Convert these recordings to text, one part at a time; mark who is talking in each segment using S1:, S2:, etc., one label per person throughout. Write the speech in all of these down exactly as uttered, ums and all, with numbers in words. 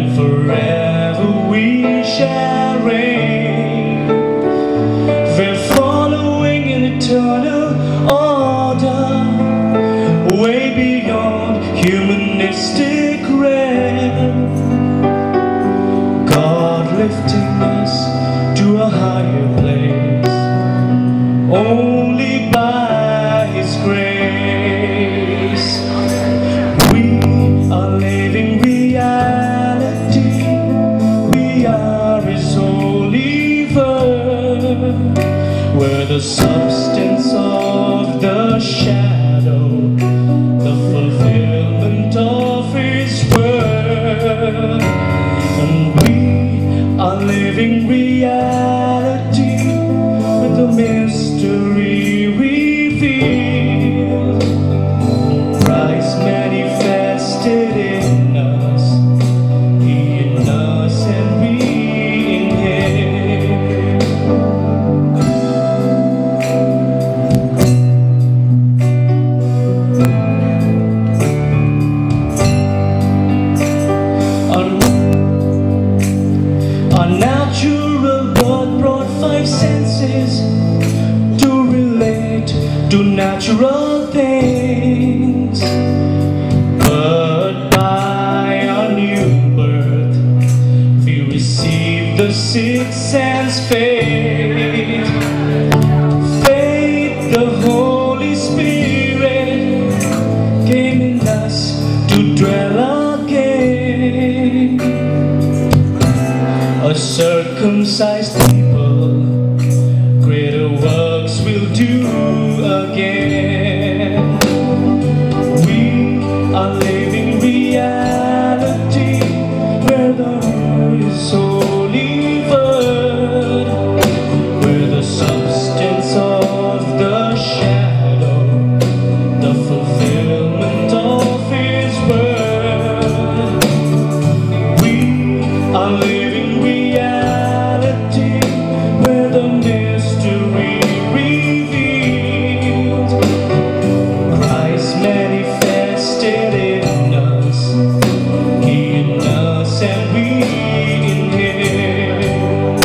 S1: and forever we shall reign. We're following an eternal order, way beyond humanistic realm. God lifting us to a higher place, only by His grace. We are living reality, we are His holy verse, where the substance of the shadow, the fulfillment of His word. And we are living reality with the mystery revealed, Christ manifested in us, He in us and we in Him. Our, our natural God brought five senses to relate to natural things, but by our new birth we receive the sixth sense faith. Faith, the Holy Spirit came in us to dwell again. A circumcised people, greater works will do again. We are living reality, where the His holy word, where the substance of the shadow, the fulfillment of His word. We are living reality, where the mystery revealed, Christ manifested in us, He in us and we in Him.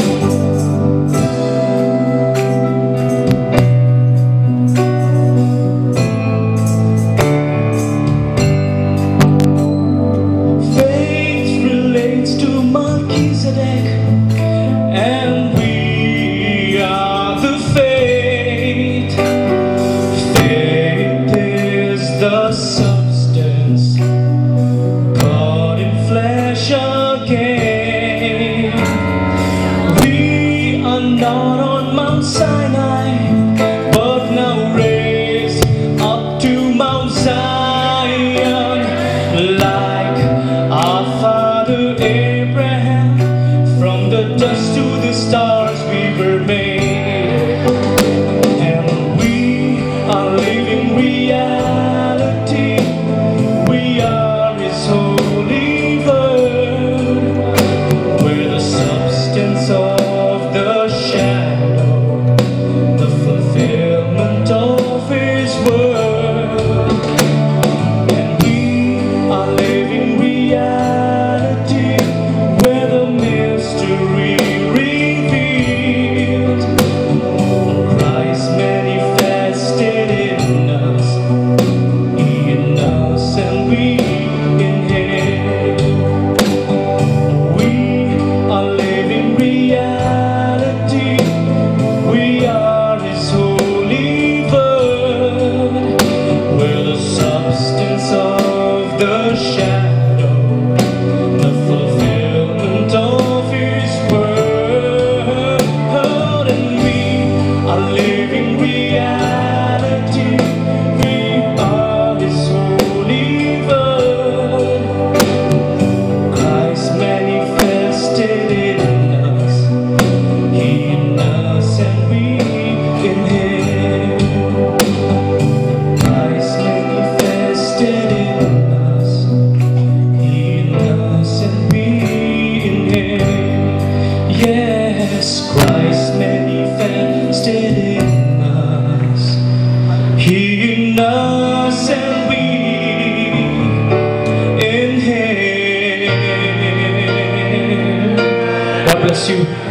S1: Faith relates to Melchizedek, and we are the faith. Faith is the substance, God in flesh again. We are not on Mount Sinai, but now raised up to Mount Zion, like our father Abraham. From the dust to the stars we were made, and we are living reality. We are His holy word, where the substance of the shadow, the fulfillment of His word. And we are living reality, bless you.